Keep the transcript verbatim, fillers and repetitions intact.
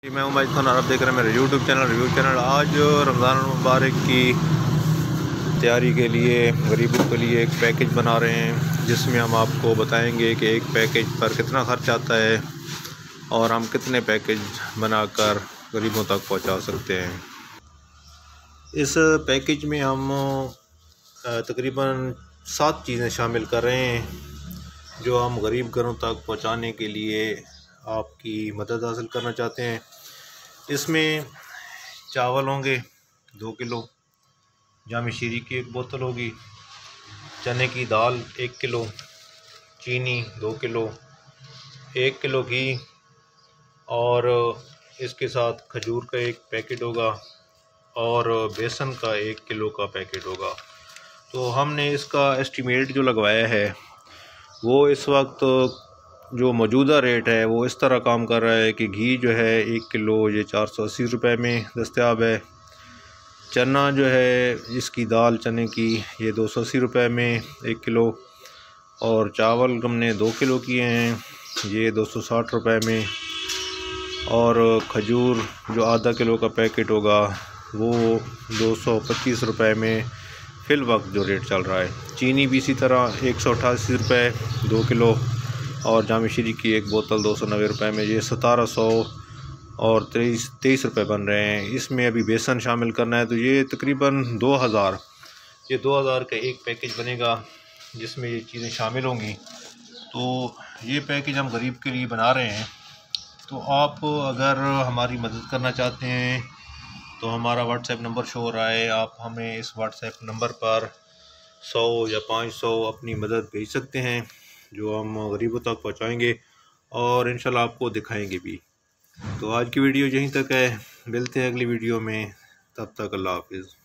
मैं उमैद खान और आप देख रहे हैं मेरे यूट्यूब चैनल रिव्यू चैनल। आज रमज़ान मुबारक की तैयारी के लिए गरीबों के लिए एक पैकेज बना रहे हैं, जिसमें हम आपको बताएंगे कि एक पैकेज पर कितना खर्च आता है और हम कितने पैकेज बनाकर गरीबों तक पहुंचा सकते हैं। इस पैकेज में हम तकरीबन सात चीज़ें शामिल कर रहे हैं जो हम गरीब घरों तक पहुंचाने के लिए आपकी मदद हासिल करना चाहते हैं। इसमें चावल होंगे दो किलो, जामी शीरी की एक बोतल होगी, चने की दाल एक किलो, चीनी दो किलो, एक किलो घी और इसके साथ खजूर का एक पैकेट होगा और बेसन का एक किलो का पैकेट होगा। तो हमने इसका एस्टीमेट जो लगवाया है वो इस वक्त जो मौजूदा रेट है वो इस तरह काम कर रहा है कि घी जो है एक किलो ये चार सौ अस्सी रुपये में दस्तयाब है। चना जो है इसकी दाल चने की ये दो सौ अस्सी रुपये में एक किलो, और चावल हमने दो किलो किए हैं ये दो सौ साठ रुपये में, और खजूर जो आधा किलो का पैकेट होगा वो दो सौ पच्चीस रुपये में फ़िल वक्त जो रेट चल रहा है। चीनी भी इसी तरह एक सौ अट्ठासी रुपये दो किलो, और जामी शीरी की एक बोतल दो सौ नब्बे रुपये में ये सतारह सौ और तेईस तेईस रुपये बन रहे हैं। इसमें अभी बेसन शामिल करना है तो ये तकरीबन दो हज़ार ये दो हज़ार का एक पैकेज बनेगा जिसमें ये चीज़ें शामिल होंगी। तो ये पैकेज हम गरीब के लिए बना रहे हैं। तो आप अगर हमारी मदद करना चाहते हैं तो हमारा व्हाट्सएप नंबर शो हो रहा है, आप हमें इस व्हाट्सएप नंबर पर सौ या पाँच सौ अपनी मदद भेज सकते हैं जो हम गरीबों तक पहुंचाएंगे और इंशाल्लाह आपको दिखाएंगे भी। तो आज की वीडियो यहीं तक है, मिलते हैं अगली वीडियो में, तब तक अल्लाह हाफिज़।